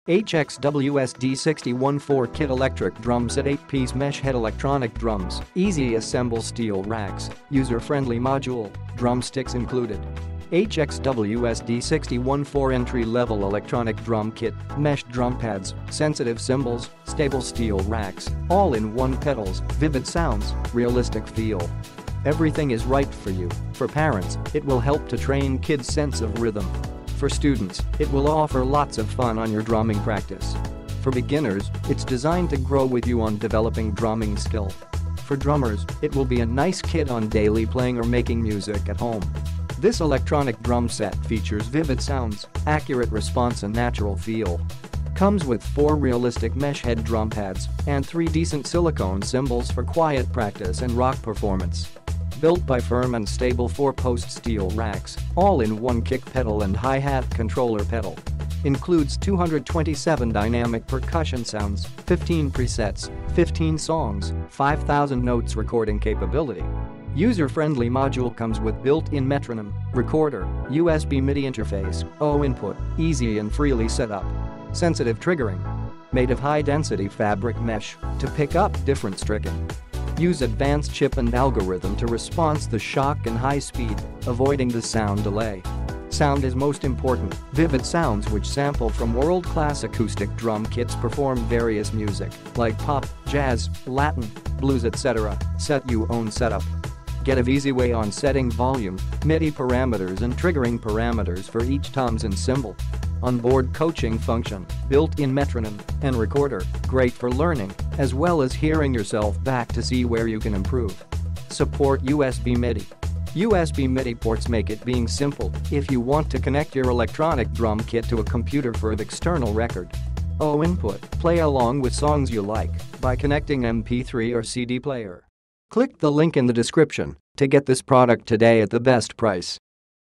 HXW SD61-4 kit electric drum set 8-piece mesh head electronic drums, easy assemble steel racks, user-friendly module, drumsticks included. HXW SD61-4 entry-level electronic drum kit, mesh drum pads, sensitive cymbals, stable steel racks, all-in-one pedals, vivid sounds, realistic feel. Everything is right for you. For parents, it will help to train kids' sense of rhythm. For students, it will offer lots of fun on your drumming practice. For beginners, it's designed to grow with you on developing drumming skill. For drummers, it will be a nice kit on daily playing or making music at home. This electronic drum set features vivid sounds, accurate response and natural feel. Comes with 4 realistic mesh head drum pads and 3 decent silicone cymbals for quiet practice and rock performance. Built by firm and stable 4-post steel racks, all-in-one kick pedal and hi-hat controller pedal. Includes 227 dynamic percussion sounds, 15 presets, 15 songs, 5,000 notes recording capability. User-friendly module comes with built-in metronome, recorder, USB-MIDI interface, O input, easy and freely set up. Sensitive triggering. Made of high-density fabric mesh to pick up different striking. Use advanced chip and algorithm to response the shock and high speed, avoiding the sound delay. Sound is most important. Vivid sounds which sample from world-class acoustic drum kits perform various music like pop, jazz, Latin, blues etc. Set your own setup. Get a easy way on setting volume, MIDI parameters and triggering parameters for each toms and cymbal. Onboard coaching function, built-in metronome and recorder, great for learning, as well as hearing yourself back to see where you can improve. Support USB-MIDI. USB-MIDI ports make it being simple if you want to connect your electronic drum kit to a computer for the external record. O input, play along with songs you like by connecting MP3 or CD player. Click the link in the description to get this product today at the best price.